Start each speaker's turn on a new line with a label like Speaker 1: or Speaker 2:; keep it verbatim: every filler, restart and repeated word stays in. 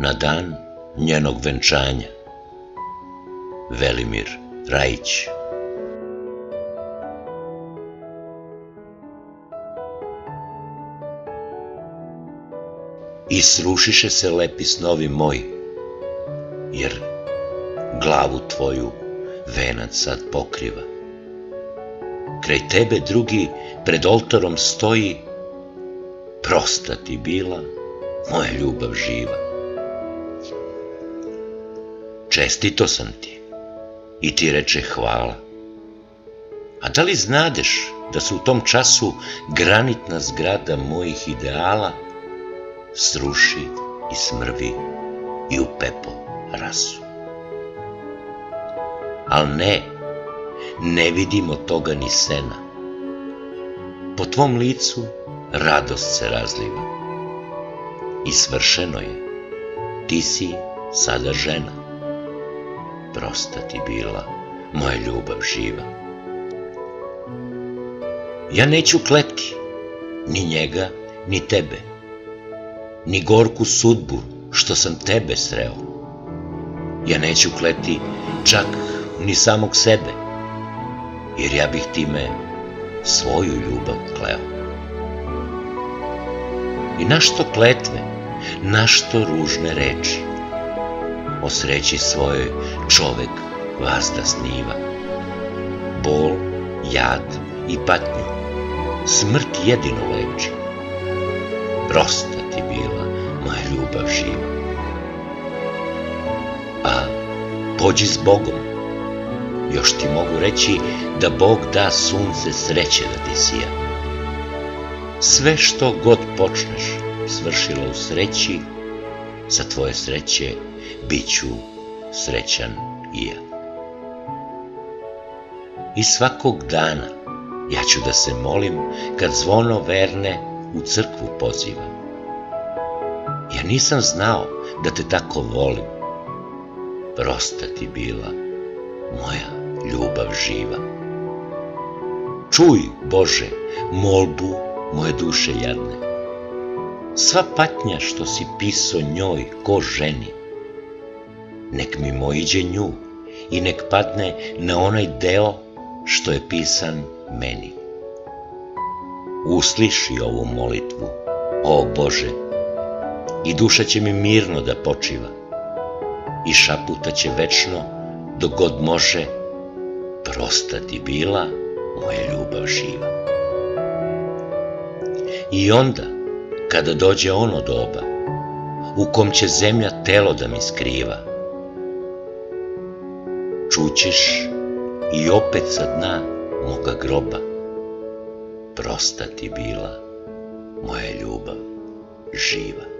Speaker 1: na dan njenog venčanja. Velimir Rajić. I srušiše se lepi snovi moji, jer glavu tvoju venac sad pokriva. Kraj tebe drugi pred oltarom stoji, prosta ti bila moja ljubav živa. Čestito sam ti i ti reče hvala. A da li znadeš da se u tom času granitna zgrada mojih ideala sruši i smrvi i u pepo rasu? Al ne, ne vidimo toga ni sena. Po tvom licu radost se razliva. I svršeno je, ti si sada žena. Prosta ti bila moja ljubav živa. Ja neću kleti ni njega, ni tebe, ni gorku sudbu što sam tebe sreo. Ja neću kleti čak ni samog sebe, jer ja bih time svoju ljubav kleo. I našto kletve, našto ružne reči, o sreći svojoj čovek vazda sniva. Bol, jad i patnju smrt jedino leči. Prosta ti bila moja ljubav živa. A pođi s Bogom, još ti mogu reći da Bog da sunce sreće da ti sija. Sve što god počneš svršilo u sreći, sa tvoje sreće bit ću srećan i ja. I svakog dana ja ću da se molim kad zvono verne u crkvu poziva. Ja nisam znao da te tako volim. Prosta ti bila moja ljubav živa. Čuj, Bože, molbu moje duše jadne. Sva patnja što si piso njoj ko ženi, nek mi moiđe nju i nek padne na onaj deo što je pisan meni. Usliši ovu molitvu, o Bože, i duša će mi mirno da počiva i šaputaće večno dok god može, prosta ti bila moja ljubav živa. I onda, kada dođe ono doba u kom će zemlja telo da mi skriva, čućeš i opet sa dna moga groba, prosta ti bila moja ljubav živa.